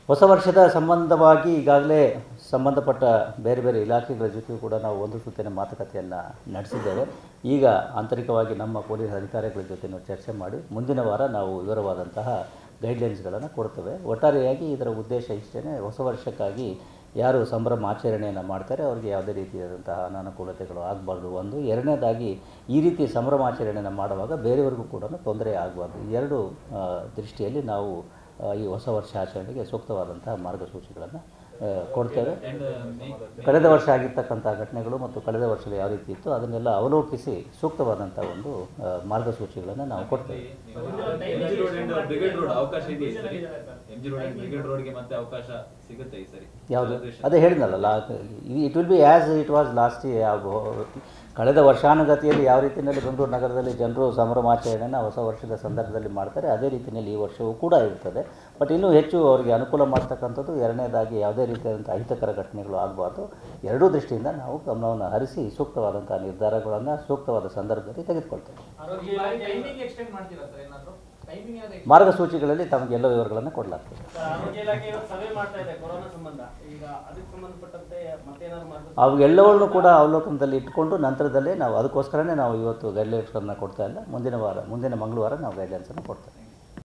ಹೊಸ ವರ್ಷದ ಸಂಬಂಧವಾಗಿ ಈಗಾಗಲೇ ಸಂಬಂಧಪಟ್ಟ ಬೇರೆ ಬೇರೆ ಇಲಾಖೆಗಳ ಜೊತೆಯೂ ಕೂಡ ನಾವು ಒಂದು ಸುತ್ತಿನ ಮಾತುಕತೆಯನ್ನು ನಡೆಸಿದ್ದೇವೆ. ಈಗ ಆಂತರಿಕವಾಗಿ ನಮ್ಮ ಪೊಲೀಸ್ ಅಧಿಕಾರಿಗಳ ಜೊತೆ ಚರ್ಚೆ ಮಾಡಿ ಮುಂದಿನ ವಾರ ನಾವು ವಿವರವಾದಂತಹ ಗೈಡ್ಲೈನ್ಸ್ಗಳನ್ನು ಕೊಡ್ತೇವೆ. ಒಟ್ಟಾರೆಯಾಗಿ ಇದರ ಉದ್ದೇಶ ಇಷ್ಟೇ, ಹೊಸ ವರ್ಷಕ್ಕಾಗಿ ಯಾರು ಸಂಭ್ರಮ ಆಚರಣೆಯನ್ನು ಮಾಡ್ತಾರೆ ಅವರಿಗೆ ಯಾವುದೇ ರೀತಿಯಾದಂತಹ ಅನಾನುಕೂಲತೆಗಳು ಆಗಬಾರ್ದು. ಒಂದು, ಎರಡನೇದಾಗಿ ಈ ರೀತಿ ಸಂಭ್ರಮಾಚರಣೆಯನ್ನು ಮಾಡುವಾಗ ಬೇರೆಯವರಿಗೂ ಕೂಡ ತೊಂದರೆ ಆಗಬಾರ್ದು. ಈ ಎರಡು ದೃಷ್ಟಿಯಲ್ಲಿ ನಾವು ಈ ಹೊಸ ವರ್ಷ ಆಚರಣೆಗೆ ಸೂಕ್ತವಾದಂತಹ ಮಾರ್ಗಸೂಚಿಗಳನ್ನು ಕೊಡ್ತೇವೆ. ಕಳೆದ ವರ್ಷ ಆಗಿರ್ತಕ್ಕಂಥ ಘಟನೆಗಳು ಮತ್ತು ಕಳೆದ ವರ್ಷದ ಯಾವ ರೀತಿ ಇತ್ತು ಅದನ್ನೆಲ್ಲ ಅವಲೋಕಿಸಿ ಸೂಕ್ತವಾದಂಥ ಒಂದು ಮಾರ್ಗಸೂಚಿಗಳನ್ನು ನಾವು ಕೊಡ್ತೇವೆ. ಯಾವುದು ಅದೇ ಹೇಳಿದ್ನಲ್ಲ, it will be as it was last year. ಕಳೆದ ವರ್ಷಾನುಗತಿಯಲ್ಲಿ ಯಾವ ರೀತಿಯಲ್ಲಿ ಬೆಂಗಳೂರು ನಗರದಲ್ಲಿ ಜನರು ಸಂಭ್ರಮಾಚರಣೆಯನ್ನು ಹೊಸ ವರ್ಷದ ಸಂದರ್ಭದಲ್ಲಿ ಮಾಡ್ತಾರೆ, ಅದೇ ರೀತಿಯಲ್ಲಿ ಈ ವರ್ಷವೂ ಕೂಡ ಇರ್ತದೆ. ಬಟ್ ಇನ್ನೂ ಹೆಚ್ಚು ಅವರಿಗೆ ಅನುಕೂಲ ಮಾಡ್ತಕ್ಕಂಥದ್ದು, ಎರಡನೇದಾಗಿ ಯಾವುದೇ ರೀತಿಯಾದಂಥ ಅಹಿತಕರ ಘಟನೆಗಳು ಆಗಬಾರ್ದು. ಎರಡೂ ದೃಷ್ಟಿಯಿಂದ ನಾವು ಗಮನವನ್ನು ಹರಿಸಿ ಸೂಕ್ತವಾದಂಥ ನಿರ್ಧಾರಗಳನ್ನು ಸೂಕ್ತವಾದ ಸಂದರ್ಭದಲ್ಲಿ ತೆಗೆದುಕೊಳ್ತೇವೆ. ಮಾರ್ಗಸೂಚಿಗಳಲ್ಲಿ ತಮಗೆಲ್ಲ ವಿವರಗಳನ್ನು ಕೊಡಲಾಗ್ತದೆ. ಅವೆಲ್ಲವನ್ನೂ ಕೂಡ ಅವಲೋಕನದಲ್ಲಿ ಇಟ್ಕೊಂಡು ನಂತರದಲ್ಲೇ ನಾವು ಅದಕ್ಕೋಸ್ಕರನೇ ನಾವು ಇವತ್ತು ಗೈಡ್ಲೈನ್ಸ್ಗಳನ್ನು ಕೊಡ್ತಾ ಇಲ್ಲ. ಮುಂದಿನ ಮಂಗಳವಾರ ನಾವು ಗೈಡ್ಲೈನ್ಸನ್ನು ಕೊಡ್ತೇವೆ.